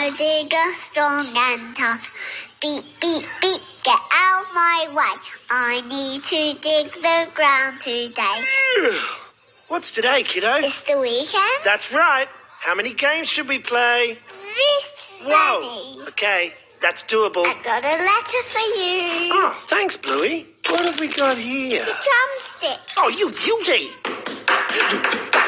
a digger, strong and tough. Beep, beep, beep, get out of my way. I need to dig the ground today. What's today, kiddo? It's the weekend. That's right. How many games should we play? This Whoa. many. Okay, that's doable. I've got a letter for you. Oh, thanks, Bluey. What have we got here? It's a drumstick. Oh, you beauty!